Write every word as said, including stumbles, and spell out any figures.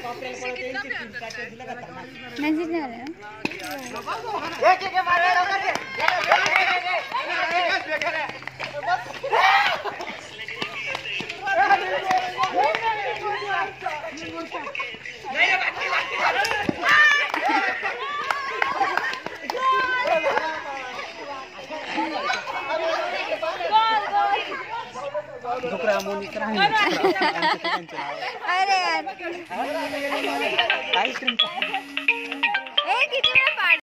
message नहीं आ रहा है अरे यार आइसक्रीम